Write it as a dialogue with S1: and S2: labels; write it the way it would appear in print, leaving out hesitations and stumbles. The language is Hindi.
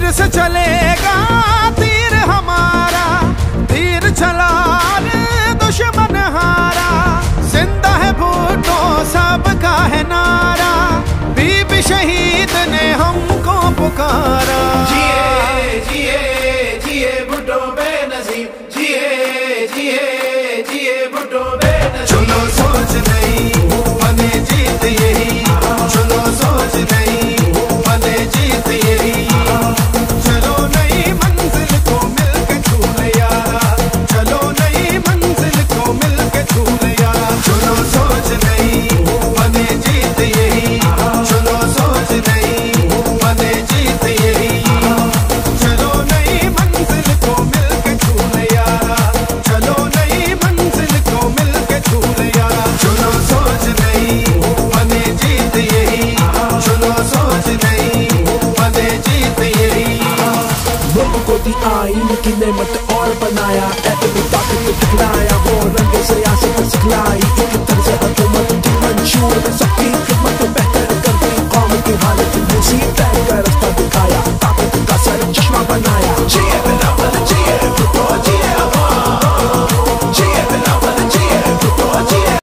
S1: फिर से चलेगा तीर हमारा, तीर चला रे दुश्मन हारा। जिंदा है भुट्टो सबका है नारा, बीबी शहीद ने हमको पुकारा।
S2: जिए जिए जिए भुट्टो बेनजीर, जिए जिए जिए भुट्टो बेनजीर।
S1: चलो सोच नहीं बने जीत यही, चलो सोच नहीं बने जीत यही। चलो नई मंजिल को मिलके छू ले यारा, चलो नई मंजिल को मिलके छू ले यारा। चलो सोच नहीं बने जीत यही, चलो सोच नहीं बने जीत यही। चलो नई मंजिल को मिलके छू ले यारा, चलो नई मंजिल को मिलके छू ले यारा। चलो सोच नहीं बने जीत यही, चलो सोच नहीं बने जीत यही।
S3: मुल्क को दी आईन की नेमत और बनाया, एटमी ताकत को दिखलाया, वो रंग सियासत सिखलाई। एक तरह से हुकूमत थी मंशूर सबकी